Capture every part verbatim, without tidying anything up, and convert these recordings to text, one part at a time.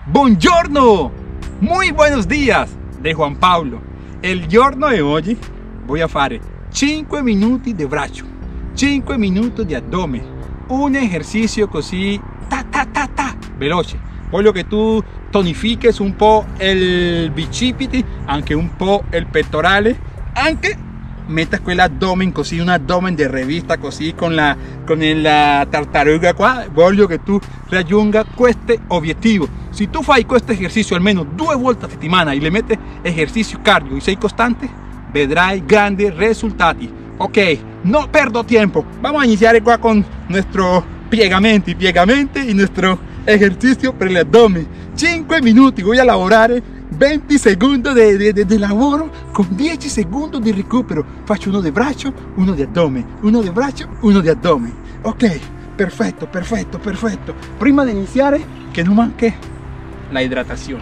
Buongiorno, muy buenos días de Juan Pablo. Il giorno di oggi voy a fare cinque minuti di braccio, cinque minuti di addome, un esercizio così ta ta ta ta veloce. Voglio che tu tonifiques un po' il bicipiti, anche un po' il pettorale, anche metta quell'addome così, un addome di rivista così con la, con la tartaruga qua. Voglio che tu raggiunga questo obiettivo. Se tu fai questo esercizio almeno due volte a settimana e le metti esercizio cardio y sei costante, vedrai grandi risultati. Ok, no perdo tiempo, vamos a iniciar qua con nuestro piegamenti, piegamenti y nuestro ejercicio per l'abdomen. cinque minuti, voy a lavorare venti secondi di lavoro con dieci secondi di recupero. Faccio uno di braccio, uno di addome, uno di braccio, uno di addome. Ok, perfetto, perfetto, perfetto. Prima di iniziare, che non manchi la idratazione.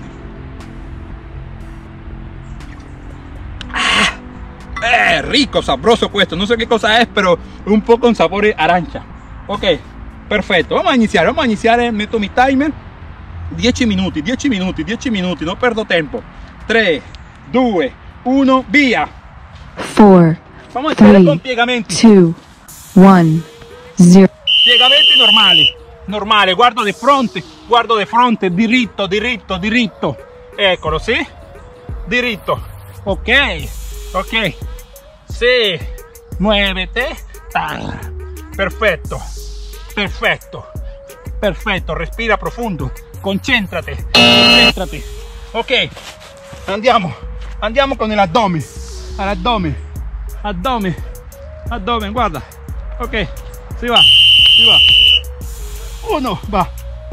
Ah, eh, rico, sabroso questo. No sé qué cosa es, pero un po' con sapore arancia. Ok, perfetto. Vamos a iniziare, vamos a iniziare. Metto mi timer. dieci minuti, dieci minuti, dieci minuti, non perdo tempo. tre, due, uno, via. four, Vamos a iniziare con three, piegamenti. two, one, zero. Piegamenti normali, normale, guardo di fronte, guardo di fronte, diritto, diritto, diritto. Eccolo, sì? Diritto. Ok, ok. Sì, muovete. Ah, perfetto, perfetto, perfetto. Respira profondo. Concentrate, concentrate. Ok, andiamo, andiamo con l'addome, all'addome, addome, addome, guarda. Ok, si va, si va. Uno, va.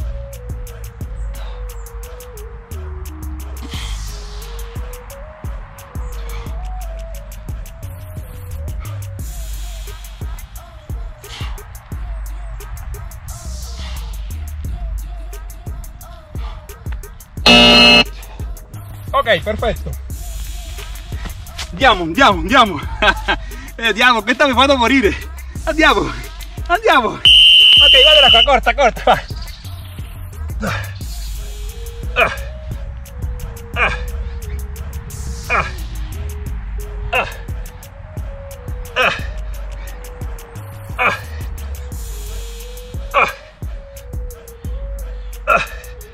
Ok, perfetto. Andiamo, andiamo, andiamo. eh, andiamo, questa mi fanno morire. Andiamo, andiamo. Ok, guarda qua, corta, corta, va. Ah. Ah. Ah. Ah. Ah. Ah. Ah. Ah.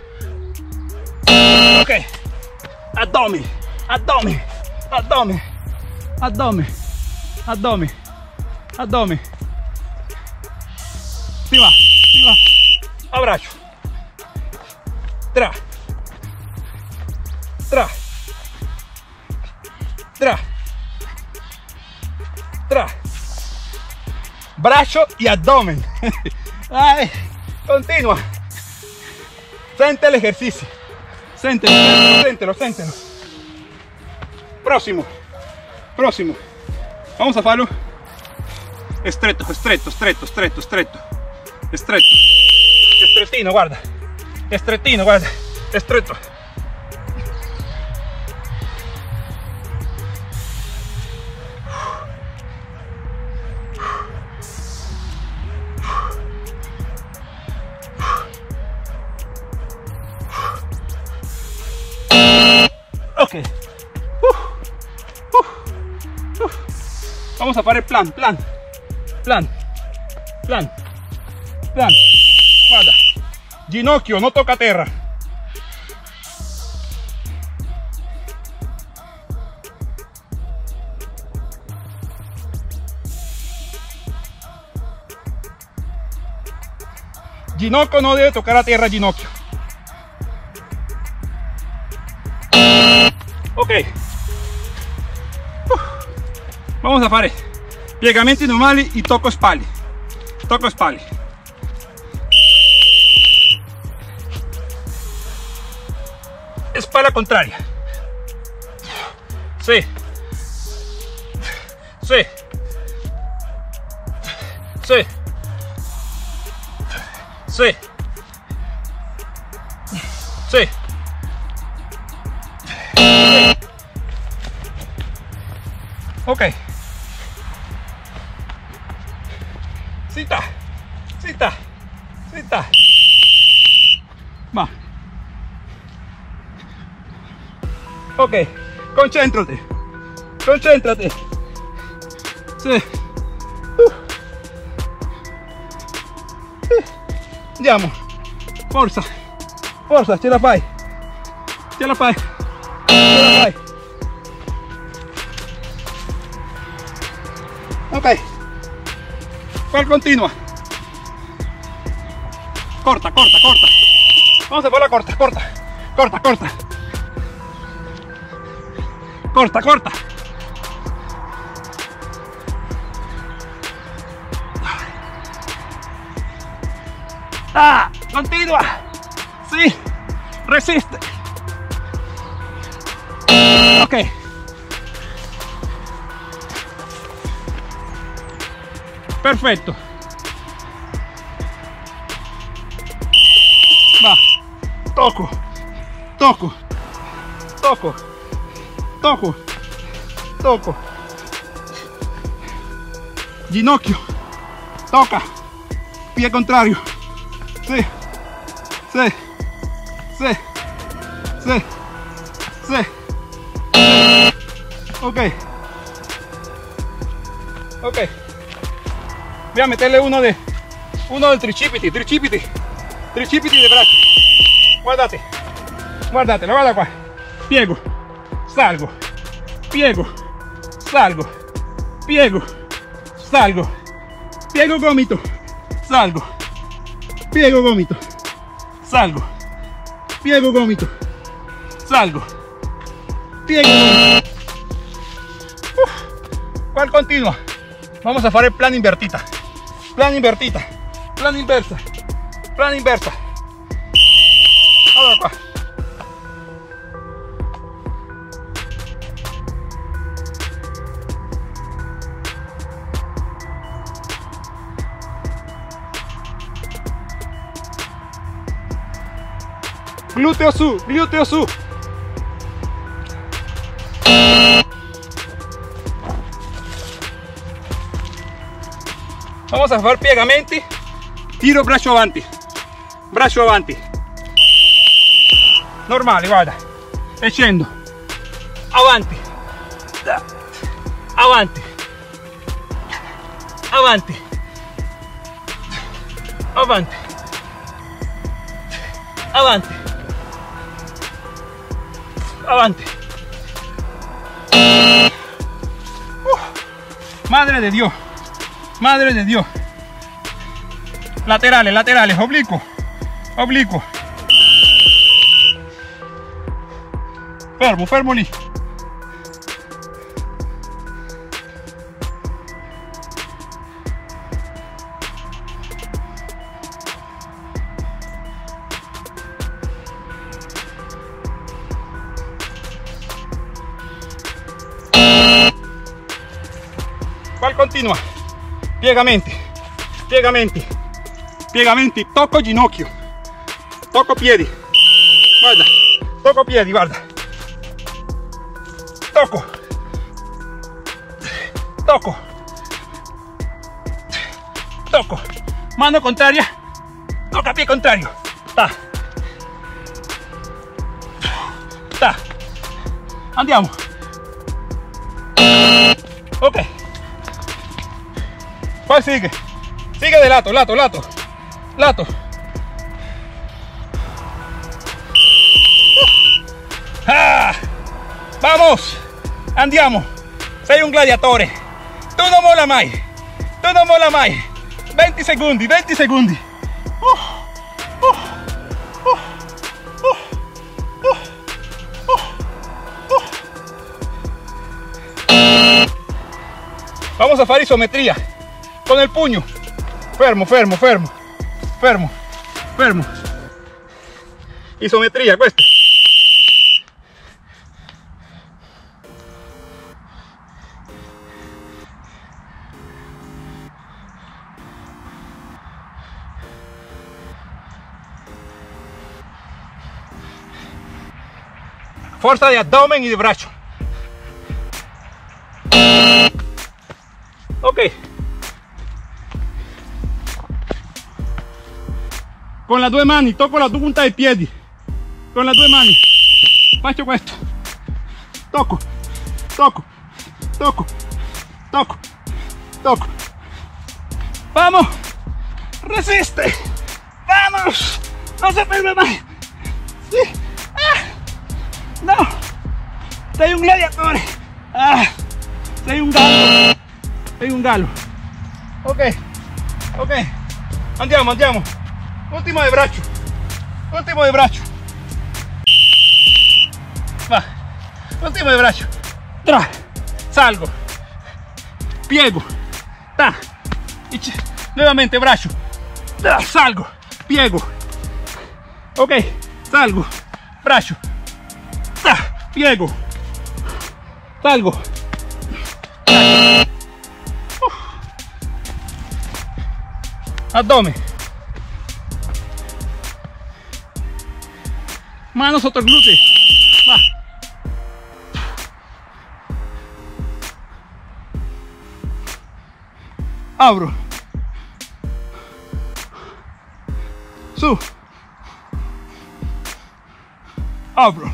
Ok. Addome, addome, addome, addome, addome, addome. Si va, si va. Abbraccio. Tra. Tra. Tra. Tra. Braccio y abdomen. Ay, continua. Sente el ejercicio. Séntelo, séntelo, séntelo. Próximo, próximo. Vamos a farlo stretto, stretto, stretto, stretto, stretto, stretto. Strettino, guarda. Strettino, guarda. Stretto. Ok, uh, uh, uh. Vamos a fare plan, plan, plan, plan, plan. Guarda, ginocchio, no toca terra. Ginocchio no debe tocar a terra, ginocchio. Ok, uh. Vamos a fare piegamenti normali y tocco spalle, tocco spalle. Espalda contraria. Sí, sí, sí, sí, sí. Ok. Cita, cita, cita. Va. Ok, concéntrate, concéntrate. Sì. Uh. Andiamo, forza, forza, ce la fai, ce la fai, ce la fai. Ok, ¿cuál continua? Corta, corta, corta. Vamos a ponerla corta, corta, corta, corta. Corta, corta. Ah, continua. Sí, resiste. Ok. Perfecto. Va. Toco. Toco. Toco. Toco. Toco. Ginocchio. Toca. Pie contrario. Sí. Sí. Sí. Sí. Sí. Ok. Ok. Voy a meterle uno de uno del tricipiti, tricipiti, tricipiti de brazo. Guardate, guardate, lo guarda qua. Piego, salgo, piego, salgo, piego, salgo, piego gomito, salgo, piego gomito, salgo, piego gomito, salgo, piego gomito. Uf. ¿Cuál continua? Vamos a fare plan invertita, plan invertita, plan inversa, plan inversa. Allora qua. Glúteo su, glúteo su. Vamos a fare piegamenti, tiro braccio avanti, braccio avanti, normale, guarda, e scendo, avanti, avanti, avanti, avanti, avanti, avanti. Uh, madre de Dios. Madre de Dios. Laterales, laterales, oblicuo, oblicuo. Fermo, fermo lì. ¿Cuál continua? Piegamenti, piegamenti, piegamenti, tocco ginocchio, tocco piedi, guarda, tocco piedi, guarda, tocco, tocco, tocco, mano contraria, tocca pie contrario, ta, ta, andiamo, ok. ¿Cuál sigue? Sigue de lato, lato, lato, lato. Uh. Ah. Vamos, andiamo. Sei un gladiatore. Tu non mola mai. Tu non mola mai. venti secondi, venti secondi. Uh. Uh. Uh. Uh. Uh. Uh. Vamos a fare isometría. Con el puño, fermo, fermo, fermo, fermo, fermo, isometría, questa. Fuerza de abdomen y de brazo. Ok. Con le due mani tocco la punta dei piedi, con le due mani faccio questo, tocco, tocco, tocco, tocco, tocco. Vamos, resiste, vamos, no se ferme más. Sí. Ah. No, sei un gladiatore. Ah. Sei un gallo, sei un gallo. Ok, ok, andiamo, andiamo. Ultimo de braccio, ultimo de braccio. Va, ultimo de braccio. Tra, salgo, piego, ta, y nuevamente braccio. Ta, salgo, piego. Ok, salgo, braccio. Ta, piego, salgo. Abdomen, manos sotto il glúteo. Va. Abro, su, abro,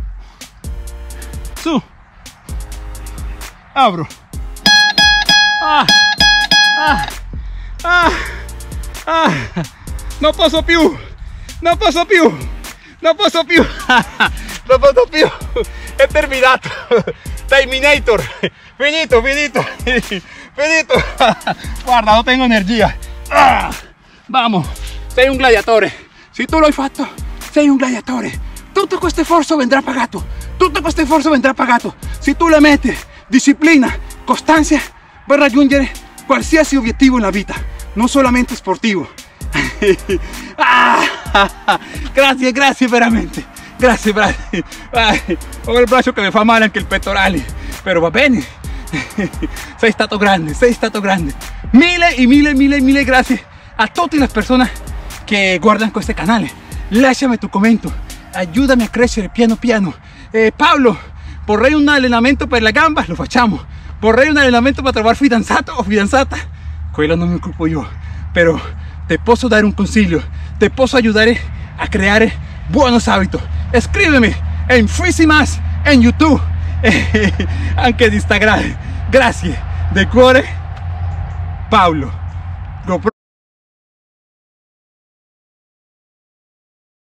su, abro. Ah, ah, ah. Ah, non posso più, non posso più, non posso più, non posso più, è terminato, Terminator, finito, finito, finito, guarda, non tengo energia. Ah, vamos, sei un gladiatore, se tu lo hai fatto, sei un gladiatore, tutto questo sforzo vendrà pagato, tutto questo sforzo vendrà pagato, se tu le metti disciplina, costanza, per raggiungere qualsiasi obiettivo nella vita. Non solamente sportivo. Ah, grazie, grazie veramente. Grazie, grazie. Ho il braccio che mi fa male, anche il pettorale. Però va bene. Sei stato grande, sei stato grande. Mille y mille, mille, mille grazie a tutte le persone che guardano questo canale. Lasciami tu commento. Aiutami a crescere piano piano. Eh, Paolo, vorrei un allenamento per la gamba? Lo facciamo. Vorrei un allenamento per trovare fidanzato o fidanzata? Quello non mi occupo io, però te posso dare un consiglio, te posso aiutare a creare buenos hábitos. Scrivimi in Frisimas, in YouTube e anche in Instagram. Grazie, de cuore, Paolo. GoPro